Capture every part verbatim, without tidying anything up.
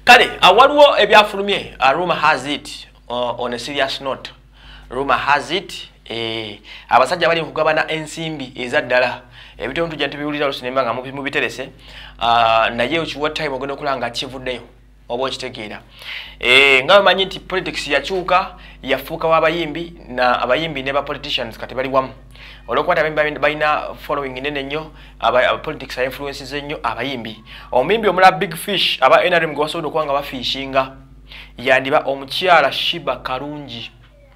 Kale awaliwo ebyafulumye uh, rumor has it uh, on a serious note. Rumor has it eh abasajja bali kugabana ensimbi ezaddala ebitono tujja tubiwulira lusinema nga mubiterese uh, naye uchiwa time ogenda kulanga kivuddeyo obo kitegeera eh nga manyi nti politics yachuka yafuka wabayimbi na abayimbi ne ba politicians kati bali wamu olokwata abayimbi balina following nene nnyo aba politics influences ennyo abayimbi omimbi omula big fish aba N R M gwasodo kwanga bafishinga yandiba omukyala Sheebah Karungi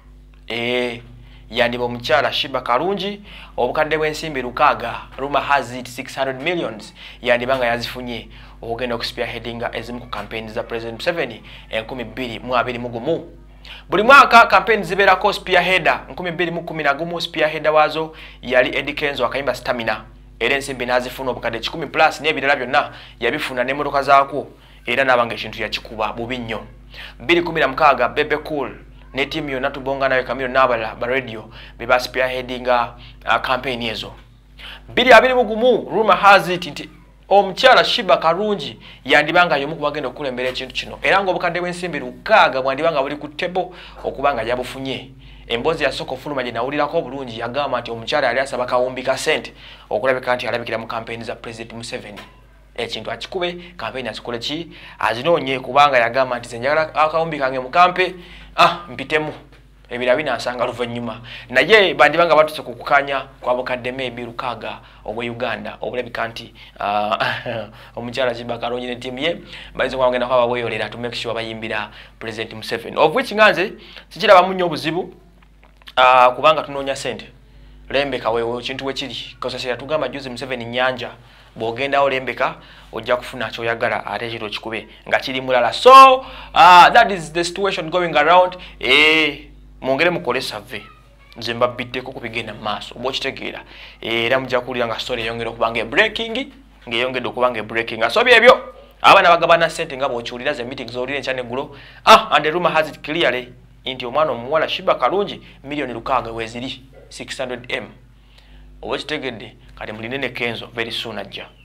eh yandiba omukyala Sheebah Karungi obukadde bw'ensimbi lukaga rumor has it six hundred millions yandibanga yazifunye okugenda okuspia headinga ezimu ku campaign za President Museveni enkumi bbiri mu abiri mu gumu. Buli mwaka campaign ziberako spear header enkumi bbiri mu kumi na gumu spear header wazo yali Eddie Kenzo akayimba Stamina era ensimbi nazifuna obukadde kikumi plus n'ebirala byonna yabifuna n'emmotoka zaako era nabanga ekintu yakikuba bubi nnyo. bbiri kumi na mukaaga Bebe Cool ne team yonna tubonga nawe Kamiro n'abala ba radio beba spear headinga uh, campaign ezo. bbiri abiri mu gumu rumor has it nti omukyala Sheebah Karungi yandibanga yomu kubagenda okulembera ekintu kino era ngo obukadde bw'ensimbi lukaga bwandibanga buli ku table okubanga yabufunye. Embozi ya soko fuluma je nawulirako bulungi yagamba nti omukyala yali asaba kawumbi ka sente okulabika nti alabikira mu campaign za President Museveni ekintu akikube campaign asikole ki azinonye kubanga yagamba nti zenjala akawumbi kange mu kampe ah mpitemu ebira bina asanga luvannyuma naye bandibanga batuse kukukanya kwa bukadde maybe lukaga obwe Uganda obulabika nti uh, omukyala Sheebah Karungi ne team ye balizo kwagenda kwa baboyolera to make sure bayimbira President Museveni of which nganze sikiraba munyo obuzibu uh, kubanga tunonya sente lembeka wewe kintu wekiri kosasira tugamba juzi Museveni nyanja bogenda olembeka ojja kufuna kyoyagala ate kiro kikube nga kiri mulala so uh, that is the situation going around eh mongere mukole survey nzemba biddeko kubigenda maaso obo kitegeera era mujja kulira nga story yongera okubanga breaking ngeyongedde okubanga breaking asobi ebyo abana bagabana sente nga bochulira ze meetings olire nchane gulo ah and the rumor has it clearly nti omwana omuwala Sheebah Karungi milioni lukaga weziri six hundred M obo kitegedde kati mulinene Kenzo very soon ajja.